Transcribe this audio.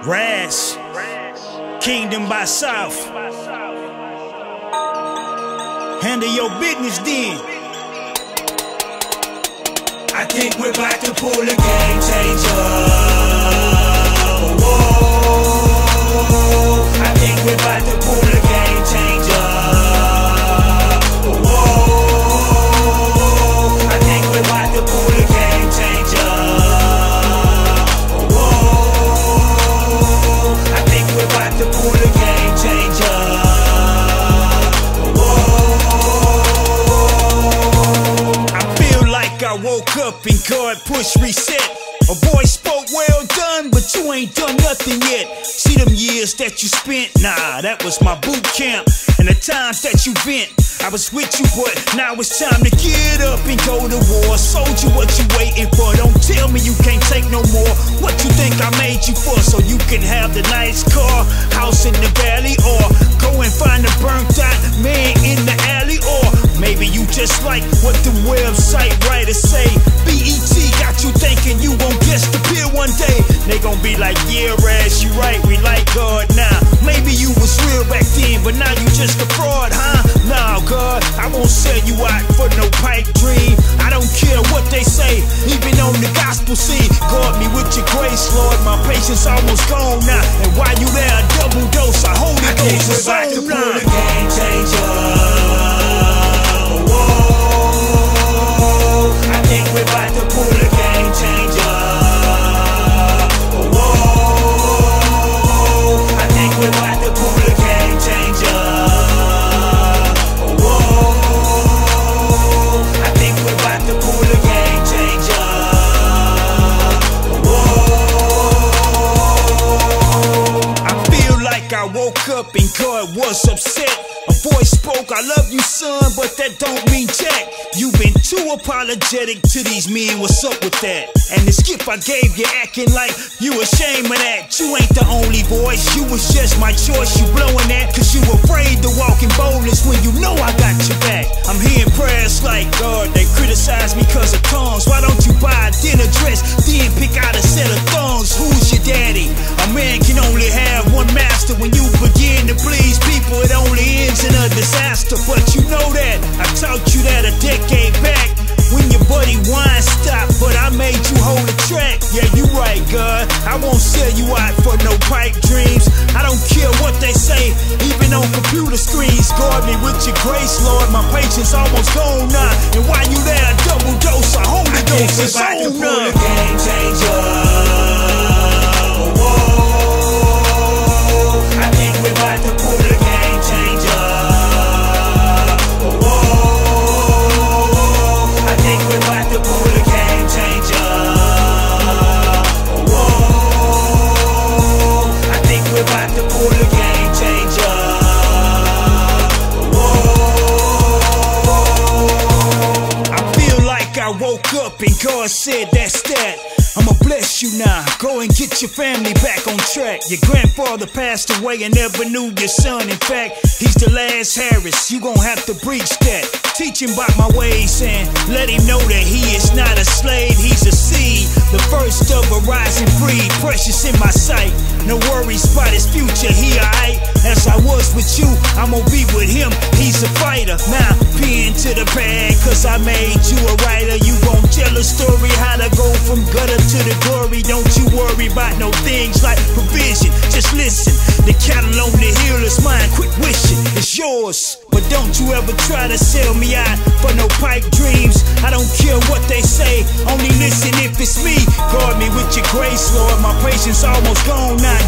Ras, Kingdom by South. Handle your business then. I think we're about to pull a game changer. Whoa. I think we're about to pull a game changer. Whoa. I think we're about to pull a game changer. Whoa. I think we're about to pull a game changer. I woke up and God push reset. A boy spoke, well done, but you ain't done nothing yet. See them years that you spent? Nah, that was my boot camp. And the times that you bent, I was with you, but now it's time to get up and go to war. Soldier, what you waiting for? Don't tell me you can't take no more. What you think I made you for? So you can have the nice car, house in the valley, or go and find a burnt out man in the alley, or maybe you just like what the website writers say. BET got you thinking you gon' guess the pill one day. They gon' be like, yeah, Ras, you right, we like God now. Maybe you was real back then, but now you just a fraud, huh? Nah, God, I won't sell you out for no pipe dream. I don't care what they say, even on the gospel scene. Guard me with your grace, Lord, my patience almost gone now. And while you there, a double dose of Holy Ghost is on now. Pull a game changer. I think we're about to pull a game changer. Whoa. I think we're about to pull a game changer. Whoa. I think we're about to pull a game changer. Whoa. I feel like I woke up and God was upset. A voice spoke, I love you, son, but that don't mean jack. You've been too apologetic to these men, what's up with that? And the skip I gave you acting like you ashamed of that. You ain't the only voice, you was just my choice. You blowing that cause you afraid to walk in boldness when you know I got your back. I'm hearing prayers like, God, they criticize me cause of tongues. Why don't you buy a dinner dress, then pick out a set of thongs? Who's your daddy? A man can only have one master. When you begin to please people, it only ends in a disaster. But you know that, I taught you that a decade back when your buddy wine stopped, but I made you hold a track. Yeah, you right, God, I won't sell you out for no pipe dreams. I don't care what they say, even on computer screens. Guard me with your grace, Lord, my patience almost gone now. And while you there, a double dose of Holy Ghost is on now. A game changer. I think we're about to pull a game changer. Whoa. I think we're about to pull a game changer. Whoa. I think we're about to pull a game changer. Whoa. I feel like I woke up and God said that's that. I'ma bless you now, go and get your family back on track. Your grandfather passed away and never knew your son. In fact, he's the last Harris, you gon' have to breach that. Teach him about my ways and let him know that he is not a slave, he's a seed, the first of a rising breed, precious in my sight. No worries about his future, he alright. As I was with you, I'm gonna be with him, he's a fighter. Now, pen to the pad, cause I made you a writer. You gon' tell a story how to go from gutter to the glory. Don't you worry about no things like provision, just listen. The cattle on the hill is mine, quit wishing, it's yours. But don't you ever try to sell me out for no pipe dreams. I don't care what they say, only listen if it's me. Guard me with your grace, Lord, my patience almost gone now.